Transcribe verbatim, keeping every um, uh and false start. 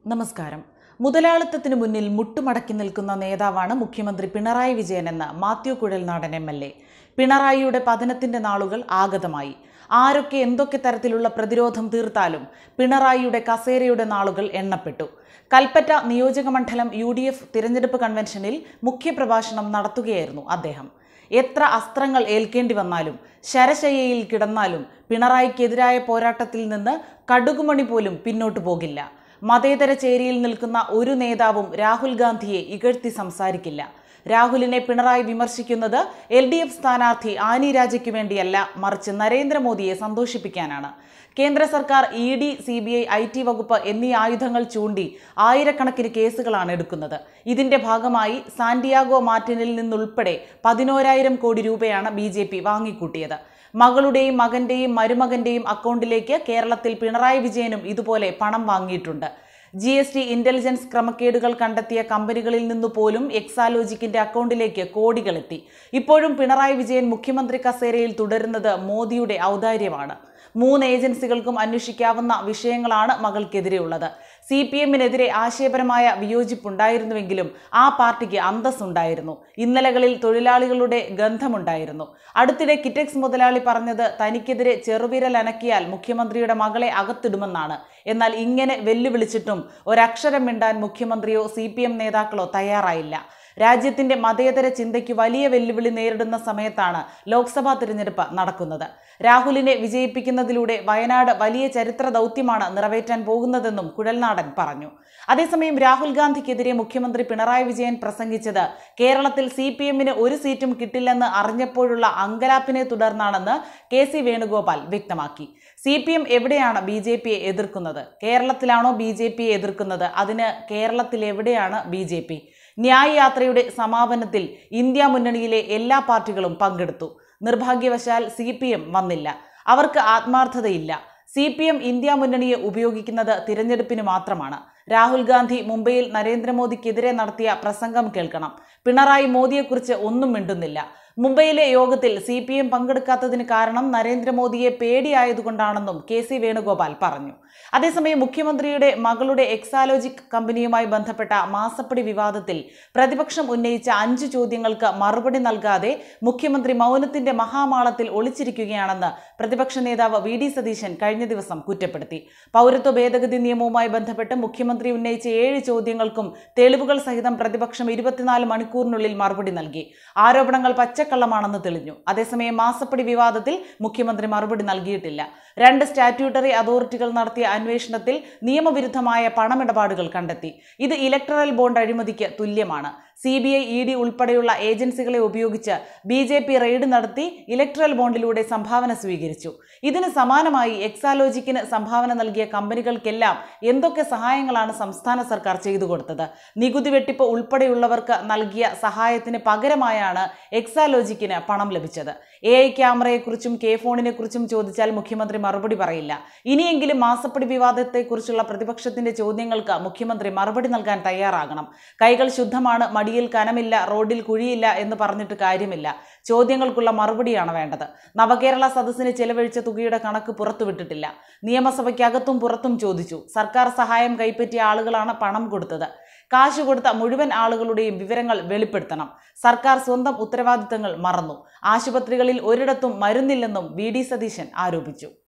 നമസ്കാരം. മുതലാളിത്തത്തിന് മുന്നിൽ മുട്ടുമടക്കി നിൽക്കുന്ന നേതാവാണ് മുഖ്യമന്ത്രി പിണറായി വിജയൻ എന്ന് Mathew Kuzhalnadan M L A. പിണറായിയുടെ പതനത്തിന്റെ നാളുകൾ ആഗതമായി. ആരൊക്കെ എന്തൊക്കെ തരത്തിലുള്ള പ്രതിരോധം തീർത്താലും പിണറായിയുടെ കസേരയുടെ നാളുകൾ എണ്ണപ്പെട്ടു. കൽപ്പറ്റ നിയോജകമണ്ഡലം യു ഡി എഫ് തിരഞ്ഞെടുപ്പ് കൺവെൻഷനിൽ മുഖ്യപ്രഭാഷണം നടത്തുകയായിരുന്നു അദ്ദേഹം. എത്ര അസ്ത്രങ്ങൾ ഏൽക്കേണ്ടി വന്നാലും ശരശയ്യയിൽ കിടന്നാലും പിണറായിക്കെതിരായ പോരാട്ടത്തിൽ നിന്ന് കടുകുമണി പോലും പിന്നോട്ടു പോകില്ല. മതേതര ചേരിയിൽ നിൽക്കുന്ന ഒരു നേതാവും രാഹുൽ ഗാന്ധിയെ ഇകഴ്ത്തി സംസാരിക്കില്ല. രാഹുലിനെ പിണറായി വിമർശിക്കുന്നത് എൽ ഡി എഫ് സ്ഥാനാർത്ഥി ആനി രാജയ്ക്ക് വേണ്ടിയല്ല, മറിച്ച് നരേന്ദ്രമോദിയെ സന്തോഷിപ്പിക്കാനാണ്. കേന്ദ്ര സർക്കാർ E D, C B I, I T വകുപ്പ് എന്നീ ആയുധങ്ങൾ ചൂണ്ടി ആയിരക്കണക്കിന് കേസുകളാണ് എടുക്കുന്നത്. ഇതിന്റെ ഭാഗമായി സാന്റിയാഗോ മാർട്ടിനിൽ നിന്നുൾപ്പെടെ പതിനോരായിരം കോടി രൂപയാണ് ബി ജെ പി വാങ്ങിക്കൂട്ടിയത്. മകളുടെയും മകന്റെയും മരുമകന്റെയും അക്കൗണ്ടിലേക്ക് കേരളത്തിൽ പിണറായി വിജയനും ഇതുപോലെ പണം വാങ്ങിയിട്ടുണ്ട്. ജി എസ് ടി ഇന്റലിജൻസ് ക്രമക്കേടുകൾ കണ്ടെത്തിയ കമ്പനികളിൽ നിന്നു പോലും എക്സാലോജിക്കിന്റെ അക്കൗണ്ടിലേക്ക് കോടികളെത്തി. ഇപ്പോഴും പിണറായി വിജയൻ മുഖ്യമന്ത്രി കസേരയിൽ തുടരുന്നത് മോദിയുടെ ഔദാര്യമാണ്. മൂന്ന് ഏജൻസികൾക്കും അന്വേഷിക്കാവുന്ന വിഷയങ്ങളാണ് മകൾക്കെതിരെയുള്ളത്. സി പി എമ്മിനെതിരെ ആശയപരമായ വിയോജിപ്പുണ്ടായിരുന്നുവെങ്കിലും ആ പാർട്ടിക്ക് അന്തസ്സുണ്ടായിരുന്നു. ഇന്നലകളിൽ തൊഴിലാളികളുടെ ഗന്ധമുണ്ടായിരുന്നു. അടുത്തിടെ കിറ്റക്സ് മുതലാളി പറഞ്ഞത് തനിക്കെതിരെ ചെറുവിരൽ അനക്കിയാൽ മുഖ്യമന്ത്രിയുടെ മകളെ അകത്തിടുമെന്നാണ്. എന്നാൽ ഇങ്ങനെ വെല്ലുവിളിച്ചിട്ടും ഒരക്ഷരം മിണ്ടാൻ മുഖ്യമന്ത്രിയോ സി പി എം നേതാക്കളോ തയ്യാറായില്ല. രാജ്യത്തിന്റെ മതേതര ചിന്തയ്ക്ക് വലിയ വെല്ലുവിളി നേരിടുന്ന സമയത്താണ് ലോക്സഭാ തിരഞ്ഞെടുപ്പ് നടക്കുന്നത്. രാഹുലിനെ വിജയിപ്പിക്കുന്നതിലൂടെ വയനാട് വലിയ ചരിത്ര ദൗത്യമാണ് നിറവേറ്റാൻ പോകുന്നതെന്നും കുഴൽനാടൻ പറഞ്ഞു. അതേസമയം രാഹുൽ ഗാന്ധിക്കെതിരെ മുഖ്യമന്ത്രി പിണറായി വിജയൻ പ്രസംഗിച്ചത് കേരളത്തിൽ സി പി എമ്മിന് ഒരു സീറ്റും കിട്ടില്ലെന്ന് അറിഞ്ഞപ്പോഴുള്ള അങ്കലാപ്പിനെ തുടർന്നാണെന്ന് കെ സി വേണുഗോപാൽ വ്യക്തമാക്കി. സി പി എം എവിടെയാണ് ബി ജെ പിയെ എതിർക്കുന്നത്? കേരളത്തിലാണോ ബി ജെ പിയെ എതിർക്കുന്നത്? അതിന് കേരളത്തിൽ എവിടെയാണ് ബി ജെ പി? ന്യായ് യാത്രയുടെ സമാപനത്തിൽ ഇന്ത്യ മുന്നണിയിലെ എല്ലാ പാർട്ടികളും പങ്കെടുത്തു. നിർഭാഗ്യവശാൽ സി പി എം വന്നില്ല. അവർക്ക് ആത്മാർത്ഥതയില്ല. സി പി എം ഇന്ത്യ മുന്നണിയെ ഉപയോഗിക്കുന്നത് തിരഞ്ഞെടുപ്പിന് മാത്രമാണ്. രാഹുൽ ഗാന്ധി മുംബൈയിൽ നരേന്ദ്രമോദിക്കെതിരെ നടത്തിയ പ്രസംഗം കേൾക്കണം. പിണറായി മോദിയെക്കുറിച്ച് ഒന്നും മിണ്ടുന്നില്ല. മുംബൈയിലെ യോഗത്തിൽ സി പി എം പങ്കെടുക്കാത്തതിന് കാരണം നരേന്ദ്രമോദിയെ പേടിയായതുകൊണ്ടാണെന്നും കെ സി വേണുഗോപാൽ പറഞ്ഞു. അതേസമയം മുഖ്യമന്ത്രിയുടെ മകളുടെ എക്സാലോജിക് കമ്പനിയുമായി ബന്ധപ്പെട്ട മാസപ്പടി വിവാദത്തിൽ പ്രതിപക്ഷം ഉന്നയിച്ച അഞ്ചു ചോദ്യങ്ങൾക്ക് മറുപടി നൽകാതെ മുഖ്യമന്ത്രി മൗനത്തിന്റെ മഹാമാളത്തിൽ ഒളിച്ചിരിക്കുകയാണെന്ന് പ്രതിപക്ഷ നേതാവ് വി ഡി സതീശൻ കഴിഞ്ഞ ദിവസം കുറ്റപ്പെടുത്തി. പൗരത്വ ഭേദഗതി നിയമവുമായി ബന്ധപ്പെട്ട് മുഖ്യമന്ത്രി ഉന്നയിച്ച ഏഴ് ചോദ്യങ്ങൾക്കും തെളിവുകൾ സഹിതം പ്രതിപക്ഷം ഇരുപത്തിനാല് മണിക്കൂറിനുള്ളിൽ മറുപടി നൽകി. ആരോപണങ്ങൾ പച്ചക്കള്ളമാണെന്ന് തെളിഞ്ഞു. അതേസമയം മാസപ്പടി വിവാദത്തിൽ മുഖ്യമന്ത്രി മറുപടി നൽകിയിട്ടില്ല. രണ്ട് സ്റ്റാറ്റ്യൂട്ടറി അതോറിറ്റികൾ നടത്തിയ അന്വേഷണത്തിൽ നിയമവിരുദ്ധമായ പണമിടപാടുകൾ കണ്ടെത്തി. ഇത് ഇലക്ടറൽ ബോണ്ട് അഴിമതിക്ക് തുല്യമാണ്. C B I, E D ഉൾപ്പെടെയുള്ള ഏജൻസികളെ ഉപയോഗിച്ച് ബി ജെ പി റെയ്ഡ് നടത്തി ഇലക്ടറൽ ബോണ്ടിലൂടെ സംഭാവന സ്വീകരിച്ചു. ഇതിന് സമാനമായി എക്സാലോജിക്കിന് സംഭാവന നൽകിയ കമ്പനികൾക്കെല്ലാം എന്തൊക്കെ സഹായങ്ങളാണ് സംസ്ഥാന സർക്കാർ ചെയ്തു കൊടുത്തത്? നികുതി വെട്ടിപ്പ് ഉൾപ്പെടെയുള്ളവർക്ക് നൽകിയ സഹായത്തിന് പകരമായാണ് എക്സാലോജിക്കിന് പണം ലഭിച്ചത്. എ ഐ ക്യാമറയെക്കുറിച്ചും കെ ഫോണിനെ കുറിച്ചും ചോദിച്ചാൽ മുഖ്യമന്ത്രി മറുപടി പറയില്ല. ഇനിയെങ്കിലും മാസപ്പടി വിവാദത്തെക്കുറിച്ചുള്ള പ്രതിപക്ഷത്തിന്റെ ചോദ്യങ്ങൾക്ക് മുഖ്യമന്ത്രി മറുപടി നൽകാൻ തയ്യാറാകണം. കൈകൾ ശുദ്ധമാണ്, മടിയിൽ കനമില്ല, റോഡിൽ കുഴിയില്ല എന്ന് പറഞ്ഞിട്ട് കാര്യമില്ല. ചോദ്യങ്ങൾക്കുള്ള മറുപടിയാണ് വേണ്ടത്. നവകേരള സദസ്സിന് ചെലവഴിച്ച തുകയുടെ കണക്ക് പുറത്തുവിട്ടിട്ടില്ല. നിയമസഭയ്ക്കകത്തും പുറത്തും ചോദിച്ചു. സർക്കാർ സഹായം കൈപ്പറ്റിയ ആളുകളാണ് പണം കൊടുത്തത്. കാശ് കൊടുത്ത മുഴുവൻ ആളുകളുടെയും വിവരങ്ങൾ വെളിപ്പെടുത്തണം. സർക്കാർ സ്വന്തം ഉത്തരവാദിത്തങ്ങൾ മറന്നു. ആശുപത്രികളിൽ ഒരിടത്തും മരുന്നില്ലെന്നും വി ഡി സതീശൻ ആരോപിച്ചു.